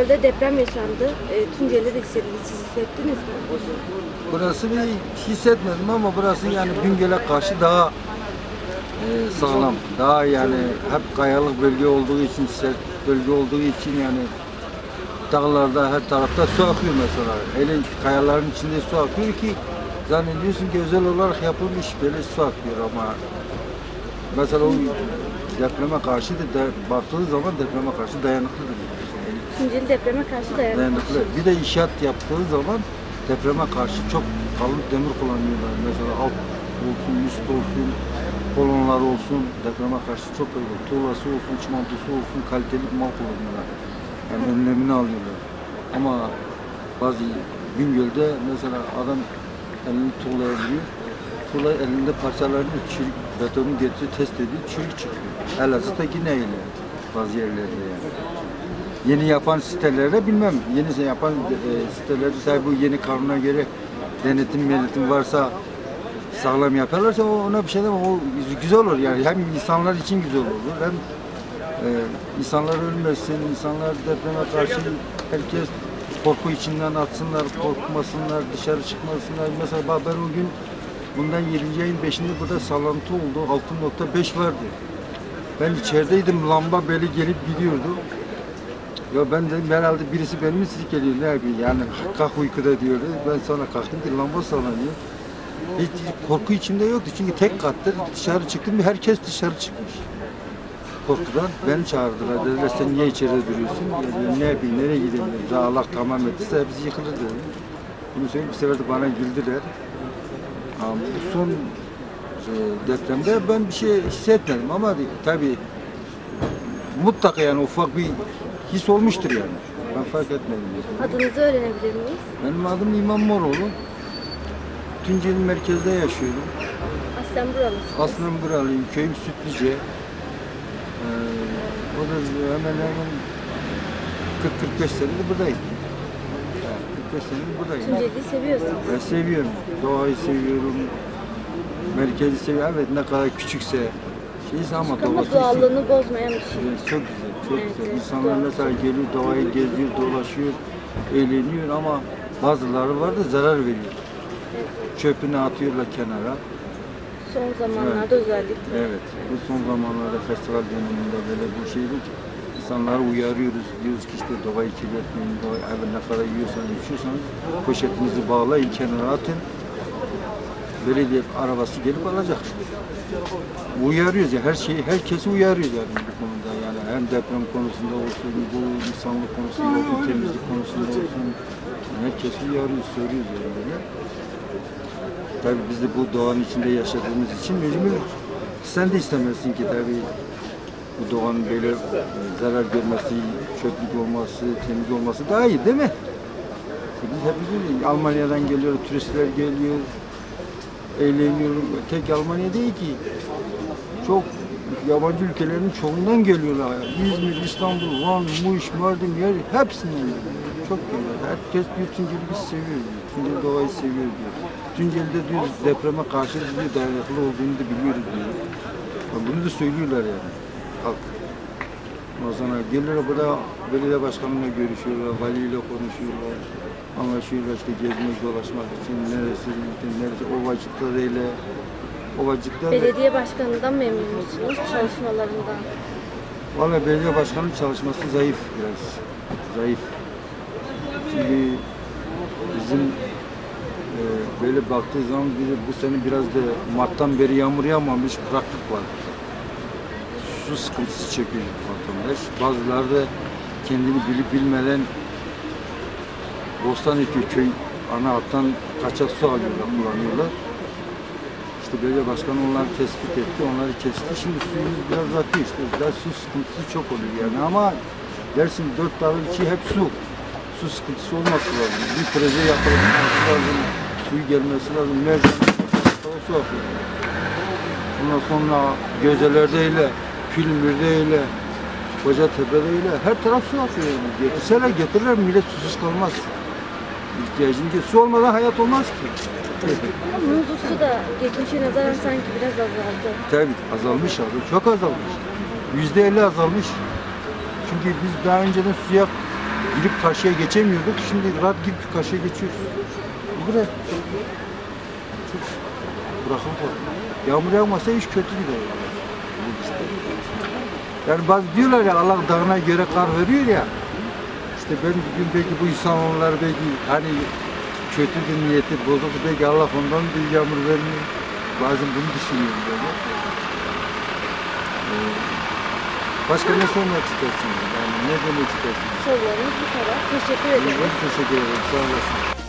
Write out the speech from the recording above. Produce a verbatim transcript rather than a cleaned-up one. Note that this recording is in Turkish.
Tunceli'de deprem yaşandı. E, Tunceli'de de hissedildi. Siz hissettiniz mi? Burası bir hissetmedim ama burası yani Bingöl'e karşı daha e, sağlam. Daha yani hep kayalık bölge olduğu için, sert bölge olduğu için yani dağlarda her tarafta su akıyor mesela. Hele kayaların içinde su akıyor ki zannediyorsun ki özel olarak yapılmış böyle su akıyor ama mesela o depreme karşı da de, baktığı zaman depreme karşı dayanıklıdır. Tunceli depreme karşı dayanıklı. dayanıklı. Bir de inşaat yaptığı zaman depreme karşı çok kalın demir kullanıyorlar. Mesela alt olsun, üst olsun, kolonlar olsun, depreme karşı çok öyle. Tuğlası olsun, çimentosu olsun, kaliteli mal kullanıyorlar. Yani önlemini alıyorlar. Ama bazı Bingöl'de mesela adam elini tuğlaya vuruyor. Tuğla elinde parçalarını çürük, betonu getiriyor, test ediyor, çürük çıkıyor. Elazığ'da yine öyle bazı yerlerde yani. Yeni yapan sitelerde bilmem, yeni yapan e, sitelerde tabi bu yeni kanuna göre denetim denetim varsa sağlam yaparlarsa ona bir şey demem, o güzel olur yani hem insanlar için güzel olur hem e, insanlar ölmesin, insanlar depreme karşı herkes korku içinden atsınlar, korkmasınlar, dışarı çıkmasınlar. Mesela ben o gün bundan yedinci ayın beşinde burada sallantı oldu, altı nokta beş vardı. Ben içerideydim, lamba böyle gelip gidiyordu. Ya ben dedim herhalde birisi benim mi silkeliyor ne yapayım yani kalk uykuda diyordu. Ben sonra kalktım ki lamba sallanıyor. Hiç korku içimde yoktu çünkü tek kattır. Dışarı çıktım herkes dışarı çıkmış. Korkudan beni çağırdılar. Dediler sen niye içeride duruyorsun? Dedim, ne yapayım nereye gideyim? Daha Allah tamam ettiyse hepsi yıkılır dedim. Bunu söyleyip bir sefer de bana güldüler. Ama bu son e, depremde ben bir şey hissetmedim ama tabii mutlaka yani ufak bir his olmuştur yani. Ben fark etmedim. Adınızı öğrenebilir miyiz? Benim adım İmam Moroğlu. Tunceli merkezde yaşıyorum. Aslen buralısınız. Aslen buralıyım. Köyüm Sütlüce. Ee, o da hemen hemen kırk kırk beş senedir buradayım. Yani kırk beş senedir buradayım. Tunceli'yi seviyorsunuz. Ben seviyorum. Doğayı seviyorum. Merkezi seviyorum. Evet ne kadar küçükse şeyse ama Ama doğallığını bozmayan bir şey. Evet, çok güzel, çok Evet, güzel. evet, İnsanlar doğru. mesela geliyor, doğayı geziyor, dolaşıyor, eğleniyor ama bazıları var da zarar veriyor. Evet. Çöpünü atıyorlar kenara. Son zamanlarda Evet. özellikle. Evet, bu son zamanlarda festival döneminde böyle bir şeydi. İnsanları uyarıyoruz, diyoruz ki işte doğayı kirletmeyin, doğayı evet, ne kadar yiyorsanız, içiyorsanız poşetinizi bağlayın, kenara atın. Belediye arabası gelip alacak. Uyarıyoruz ya, her şeyi, herkesi uyarıyoruz yani bu konuda yani hem deprem konusunda olsun, bu insanlık konusunda olsun, temizlik konusunda olsun, yani herkesi uyarıyoruz, söylüyoruz yani böyle. Tabii biz de bu doğanın içinde yaşadığımız için mecbur. Sen de istemezsin ki tabii bu doğanın böyle zarar görmesi, çöplük olması, temiz olması daha iyi değil mi? Biz hep Almanya'dan geliyor, turistler geliyor. Eğleniyorum. Tek Almanya değil ki. Çok yabancı ülkelerin çoğundan geliyorlar. İzmir, İstanbul, Van, Muş, Mardin, yer hepsinden geliyor. Çok geliyor. Herkes diyor Tunceli biz seviyoruz diyor. Tunceli doğayı seviyoruz diyor. Tunceli'de diyor depreme karşı diyor dayanıklı olduğunu da biliyoruz diyor. Bunu da söylüyorlar yani. Halk. O zaman geliyorlar burada belediye başkanıyla görüşüyorlar, valiyle konuşuyorlar. Anlaşıyorlar işte gezmek, dolaşmak için neresi, neresi, ovacıklar öyle, ovacıklar... Belediye başkanından memnun musunuz, çalışmalarından? Vallahi belediye başkanının çalışması zayıf biraz, zayıf. Çünkü bizim e, böyle baktığı zaman bize bu sene biraz da Mart'tan beri yağmur yağmamış, kuraklık var. Su sıkıntısı çekiyor vatandaş. Bazıları da kendini bilip bilmeden Bostanlıköy köy ana hattan kaçak su alıyorlar, kullanıyorlar. İşte belediye başkanı onları tespit etti, onları kesti. Şimdi suyumuz biraz akıyor işte. Biraz su sıkıntısı çok oluyor yani ama dersin dört dağın içi hep su. Su sıkıntısı olması lazım. Bir proje yapılması lazım, suyu gelmesi lazım. Mercan su akıyor. Ondan sonra Gözeler'de öyle, Filmir'de öyle, Kocatepe'de öyle. Her taraf su akıyor yani. Getirseler getirirler, millet susuz kalmaz. İhtiyacını ki su olmadan hayat olmaz ki. Ama muzlu su da geçmişe nazaran sanki biraz azaldı. Tabii azalmış abi, çok azalmış. Yüzde elli azalmış. Çünkü biz daha önceden suya Gidip karşıya geçemiyorduk. Şimdi rahat gidip karşıya geçiyoruz. Bu kadar. Çok bırakın korkun. Yağmur yağmasa iş kötü gider. Yani bazı diyorlar ya Allah dağına göre kar veriyor ya. İşte ben bugün belki bu insanlar belki hani kötüdür niyeti bozuk belki Allah ondan bir yağmur vermiyor. Bazen bunu düşünüyorum böyle. Ee, başka ne sormak istersin? Yani ne demek istersin? Sorularımız bu kadar. Teşekkür ederim. Ben teşekkür ederim. Sağ olasın.